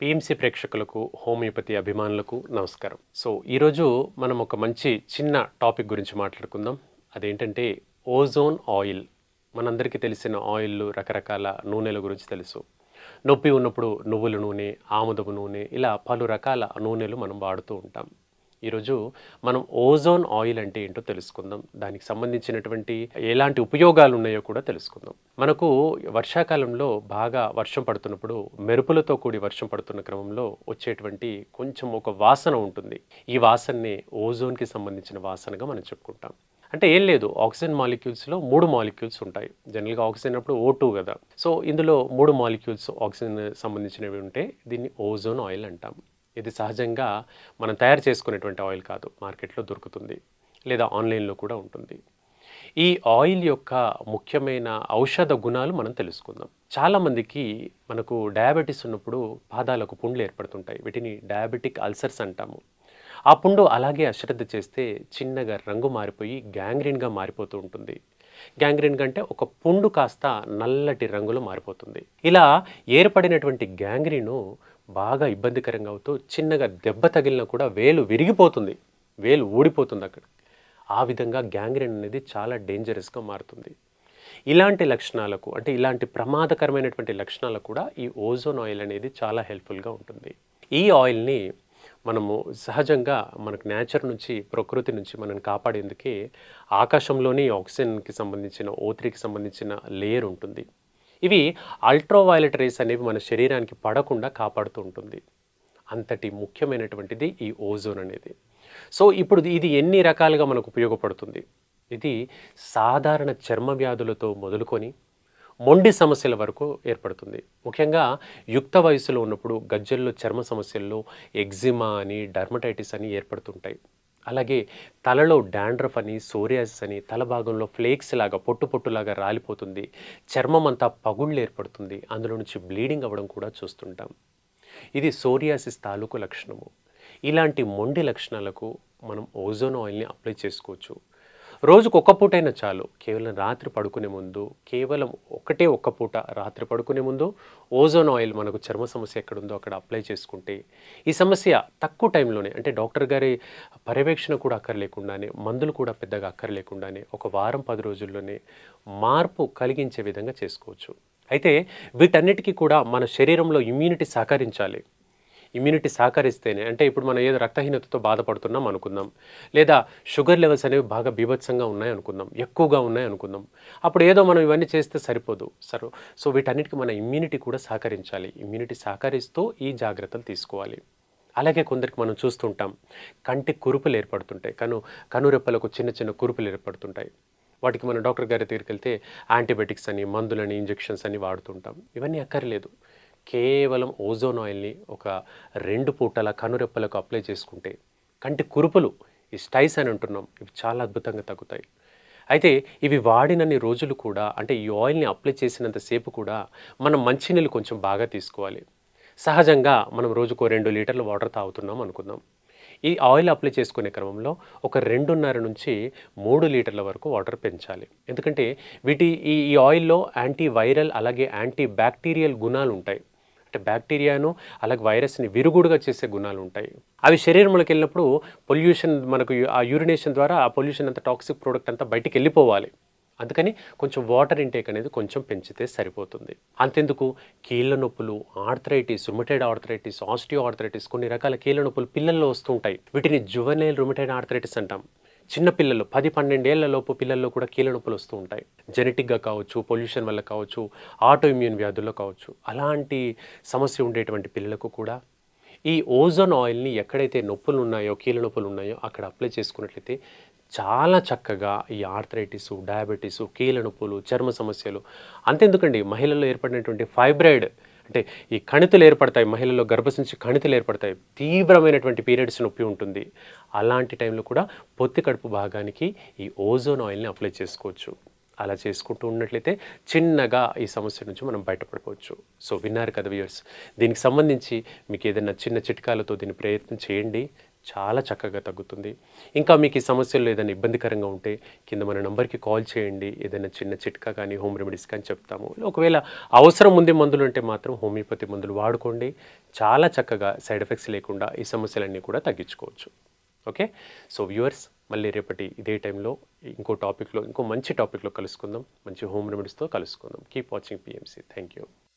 PMC ప్రేక్షకులకు, homeopathy అభిమానులకు నమస్కారం. ఈరోజు మనం ఒక మంచి చిన్న టాపిక్ గురించి మాట్లాడుకుందాం. అదేంటంటే ఓజోన్ ఆయిల్. మనందరికీ తెలిసిన ఆయిల్‌లు, రకరకాల నూనెల గురించి తెలుసు. నొప్పి ఉన్నప్పుడు నువ్వుల నూనె, ఆముదపు నూనె ఇలా పలు రకాల నూనెలు మనం వాడుతూ ఉంటాం. ఈరోజు మనం ఓజోన్ ఆయిల్ అంటే ఏంటో తెలుసుకుందాం. దానికి సంబంధించినటువంటి ఎలాంటి ఉపయోగాలు ఉన్నాయో కూడా తెలుసుకుందాం. మనకు వర్షాకాలంలో బాగా వర్షం పడుతున్నప్పుడు మెరుపులతో కూడి వర్షం పడుతున్న క్రమంలో వచ్చేటువంటి కొంచెం ఒక వాసన ఉంటుంది. ఈ వాసనని ఓజోన్‌కి సంబంధించిన వాసనగా మనం చెప్పుకుంటాం. అంటే ఏం లేదు, ఆక్సిజన్ మాలిక్యూల్స్‌లో 3 మాలిక్యూల్స్ ఉంటాయి. జనరల్‌గా ఆక్సిజన్ అప్పుడు O2 కదా! ఇందులో 3 మాలిక్యూల్స్ ఆక్సిజన్ సంబంధించినవి ఉంటే దీన్ని ఓజోన్ ఆయిల్ అంటాం. ఇది సహజంగా మనం తయారు చేసుకునేటువంటి ఆయిల్ కాదు. మార్కెట్‌లో దొరుకుతుంది. లేదా ఆన్‌లైన్‌లో కూడా ఉంటుంది. ఈ ఆయిల్ యొక్క ముఖ్యమైన ఔషధ గుణాలు మనం తెలుసుకుందాం. చాలామందికి మనకు డయాబెటిస్ ఉన్నప్పుడు పాదాలకు పుండ్లు ఏర్పడుతుంటాయి. వీటిని డయాబెటిక్ అల్సర్స్ అంటాము. ఆ పుండు అలాగే అశ్రద్ధ చేస్తే చిన్నగా రంగు మారిపోయి గ్యాంగ్రీన్‌గా మారిపోతూ ఉంటుంది. గ్యాంగ్రీన్ కంటే ఒక పుండు కాస్త నల్లటి రంగులో మారిపోతుంది. ఇలా ఏర్పడినటువంటి గ్యాంగ్రీను బాగా ఇబ్బందికరంగా అవుతూ చిన్నగా దెబ్బ తగిలినా కూడా వేలు విరిగిపోతుంది. వేలు ఊడిపోతుంది అక్కడ. ఆ విధంగా గ్యాంగ్రీన్ అనేది చాలా డేంజరస్‌గా మారుతుంది. ఇలాంటి లక్షణాలకు అంటే ఇలాంటి ప్రమాదకరమైనటువంటి లక్షణాలకు కూడా ఈ ఓజోన్ ఆయిల్ అనేది చాలా హెల్ప్‌ఫుల్‌గా ఉంటుంది. ఈ ఆయిల్‌ని మనము సహజంగా మనకు నేచర్ నుంచి, ప్రకృతి నుంచి మనల్ని కాపాడేందుకే ఆకాశంలోని ఆక్సిజన్‌కి సంబంధించిన O3కి సంబంధించిన లేయర్ ఉంటుంది. ఇవి అల్ట్రావయలెట్ రేస్ అనేవి మన శరీరానికి పడకుండా కాపాడుతూ ఉంటుంది. అంతటి ముఖ్యమైనటువంటిది ఈ ఓజోన్ అనేది. ఇప్పుడు ఇది ఎన్ని రకాలుగా మనకు ఉపయోగపడుతుంది. ఇది సాధారణ చర్మ వ్యాధులతో మొదలుకొని మొండి సమస్యల వరకు ఏర్పడుతుంది. ముఖ్యంగా యుక్త వయసులో ఉన్నప్పుడు గజ్జల్లో చర్మ సమస్యల్లో ఎగ్జిమా అని, డర్మటైటిస్ అని ఏర్పడుతుంటాయి. అలాగే తలలో డాండ్రఫ్ అని, సోరియాసిస్ అని, తల భాగంలో ఫ్లేక్స్ లాగా పొట్టు పొట్టులాగా రాలిపోతుంది. చర్మం అంతా పగుళ్ళు ఏర్పడుతుంది. అందులో నుంచి బ్లీడింగ్ అవ్వడం కూడా చూస్తుంటాం. ఇది సోరియాసిస్ తాలూకు లక్షణము. ఇలాంటి మొండి లక్షణాలకు మనం ఓజోన్ ఆయిల్‌ని అప్లై చేసుకోవచ్చు. రోజుకు ఒక్క పూటైనా చాలు. కేవలం రాత్రి పడుకునే ముందు, కేవలం ఒక్క పూట రాత్రి పడుకునే ముందు ఓజోన్ ఆయిల్ మనకు చర్మ సమస్య ఎక్కడుందో అక్కడ అప్లై చేసుకుంటే ఈ సమస్య తక్కువ టైంలోనే, అంటే డాక్టర్ గారి పర్యవేక్షణ కూడా అక్కర్లేకుండానే, మందులు కూడా పెద్దగా అక్కర్లేకుండానే ఒక వారం 10 రోజుల్లోనే మార్పు కలిగించే విధంగా చేసుకోవచ్చు. అయితే వీటన్నిటికీ కూడా మన శరీరంలో ఇమ్యూనిటీ సహకరించాలి. ఇమ్యూనిటీ సహకరిస్తేనే, అంటే ఇప్పుడు మనం ఏదో రక్తహీనతతో బాధపడుతున్నాం అనుకుందాం, లేదా షుగర్ లెవెల్స్ అనేవి బాగా బీభత్సంగా ఉన్నాయి అనుకుందాం, ఎక్కువగా ఉన్నాయి అనుకుందాం. అప్పుడు ఏదో మనం ఇవన్నీ చేస్తే సరిపోదు. వీటన్నిటికీ మన ఇమ్యూనిటీ కూడా సహకరించాలి. ఇమ్యూనిటీ సహకరిస్తూ ఈ జాగ్రత్తలు తీసుకోవాలి. అలాగే కొందరికి మనం చూస్తుంటాం, కంటి కురుపులు ఏర్పడుతుంటాయి. కనురెప్పలకు చిన్న చిన్న కురుపులు ఏర్పడుతుంటాయి. వాటికి మనం డాక్టర్ గారి దగ్గరికి వెళ్తే యాంటీబయాటిక్స్ అని, మందులని, ఇంజెక్షన్స్ అని వాడుతుంటాం. ఇవన్నీ అక్కర్లేదు. కేవలం ఓజోన్ ఆయిల్‌ని ఒక 2 పూటల కనురెప్పలకు అప్లై చేసుకుంటే కంటి కురుపులు, ఈ స్టైస్ అని అంటున్నాం, ఇవి చాలా అద్భుతంగా తగ్గుతాయి. అయితే ఇవి వాడినన్ని రోజులు కూడా, అంటే ఈ ఆయిల్‌ని అప్లై చేసినంత సేపు కూడా మనం మంచినీళ్ళు కొంచెం బాగా తీసుకోవాలి. సహజంగా మనం రోజుకో 2 లీటర్ల వాటర్ తాగుతున్నాం అనుకుందాం. ఈ ఆయిల్ అప్లై చేసుకునే క్రమంలో ఒక 2.5 నుంచి 3 లీటర్ల వరకు వాటర్ పెంచాలి. ఎందుకంటే ఈ ఆయిల్‌లో యాంటీ వైరల్ అలాగే యాంటీ బ్యాక్టీరియల్ గుణాలు ఉంటాయి. అంటే బ్యాక్టీరియాను అలాగే వైరస్‌ని విరుగుడుగా చేసే గుణాలు ఉంటాయి. అవి శరీరంలోకి వెళ్ళినప్పుడు పొల్యూషన్, మనకు ఆ యూరినేషన్ ద్వారా ఆ పొల్యూషన్ అంతా, టాక్సిక్ ప్రోడక్ట్ అంతా బయటికి వెళ్ళిపోవాలి. అందుకని కొంచెం వాటర్ ఇంటేక్ అనేది కొంచెం పెంచితే సరిపోతుంది. అంతెందుకు, కీళ్ళ నొప్పులు, arthritis, rheumatoid arthritis, osteoarthritis, కొన్ని రకాల కీళ్ళ నొప్పులు పిల్లల్లో వస్తుంటాయి. వీటిని జువెనైల్ రుమటైడ్ ఆర్థరైటిస్ అంటాం. చిన్న పిల్లలు 10-12 ఏళ్ల లోపు పిల్లల్లో కూడా కీళ్ళ నొప్పులు వస్తూ ఉంటాయి. జెనెటిక్‌గా కావచ్చు, పొల్యూషన్ వల్ల కావచ్చు, ఆటో ఇమ్యూన్ వ్యాధుల్లో కావచ్చు. అలాంటి సమస్య ఉండేటువంటి పిల్లలకు కూడా ఈ ఓజోన్ ఆయిల్‌ని ఎక్కడైతే నొప్పులు ఉన్నాయో, కీళ్ళ నొప్పులు ఉన్నాయో అక్కడ అప్లై చేసుకున్నట్లయితే చాలా చక్కగా ఈ ఆర్థరైటిసు, డయాబెటిసు, కీళ్ళ నొప్పులు, చర్మ సమస్యలు, అంతెందుకండి, మహిళల్లో ఏర్పడినటువంటి ఫైబ్రాయిడ్, అంటే ఈ కణితులు ఏర్పడతాయి, మహిళల్లో గర్భసంచి కణితులు ఏర్పడతాయి, తీవ్రమైనటువంటి పీరియడ్స్ నొప్పి ఉంటుంది. అలాంటి టైంలో కూడా పొత్తి కడుపు భాగానికి ఈ ఓజోన్ ఆయిల్‌ని అప్లై చేసుకోవచ్చు. అలా చేసుకుంటూ ఉన్నట్లయితే చిన్నగా ఈ సమస్య నుంచి మనం బయటపడిపోవచ్చు. విన్నారు కదా వ్యూయర్స్. దీనికి సంబంధించి మీకు ఏదైనా చిన్న చిట్కాలతో దీన్ని ప్రయత్నం చేయండి. చాలా చక్కగా తగ్గుతుంది. ఇంకా మీకు ఈ సమస్యల్లో ఏదైనా ఇబ్బందికరంగా ఉంటే కింద మన నంబర్‌కి కాల్ చేయండి. ఏదైనా చిన్న చిట్కా కానీ, హోమ్ రెమెడీస్ కానీ చెప్తాము. ఒకవేళ అవసరం ఉంది మందులుంటే మాత్రం హోమియోపతి మందులు వాడుకోండి. చాలా చక్కగా సైడ్ ఎఫెక్ట్స్ లేకుండా ఈ సమస్యలన్నీ కూడా తగ్గించుకోవచ్చు. ఓకే. సో వ్యూవర్స్, మళ్ళీ రేపటి ఇదే టైంలో ఇంకో మంచి టాపిక్‌లో కలుసుకుందాం. మంచి హోమ్ రెమెడీస్‌తో కలుసుకుందాం. Keep watching PMC. Thank you.